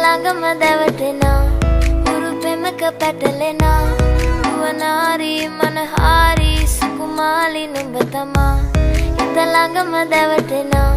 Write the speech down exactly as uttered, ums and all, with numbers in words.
ළඟම දැවටෙනා උරු පෙමක පැටලෙනා නුවනාරි මනහාරි සුකුමාලි නුඹ තමා හිත ළඟම දැවටෙනා